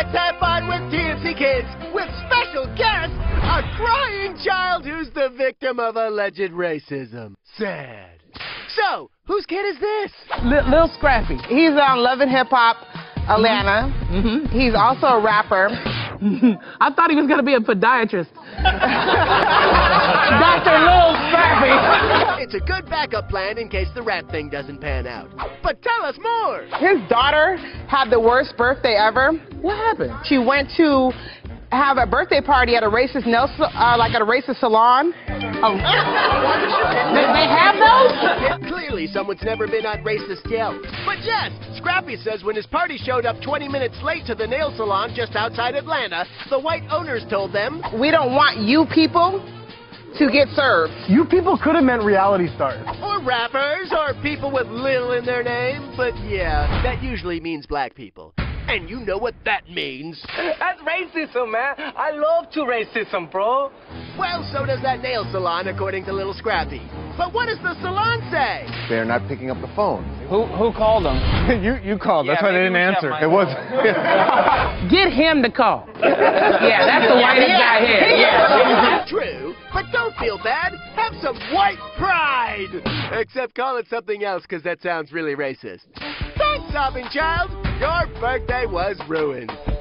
Let's have fun with TMC Kids with special guest, a crying child who's the victim of alleged racism. Sad. So, whose kid is this? Lil Scrappy. He's on Love and Hip Hop Atlanta. He's also a rapper. I thought he was going to be a podiatrist. Dr. Lil Scrappy. It's a good backup plan in case the rap thing doesn't pan out. But tell us more. His daughter had the worst birthday ever. What happened? She went to have a birthday party at a racist like at a racist salon. Oh. They have those? Clearly, someone's never been on Racist Yelp. But yes, Scrappy says when his party showed up 20 minutes late to the nail salon just outside Atlanta, the white owners told them, "We don't want you people to get served." You people could have meant reality stars. or rappers, or people with Lil in their name. But yeah, that usually means black people. And you know what that means. That's racism, man. I love to racism, bro. Well, so does that nail salon, according to Little Scrappy. But what does the salon say? They're not picking up the phone. Who called them? you called. That's why they didn't answer. It was. Get him to call. Yeah, that's the whitest guy here. Yeah. True, but don't feel bad. Have some white pride. Except call it something else, because that sounds really racist. Thanks, Sobbing Child. Your birthday was ruined.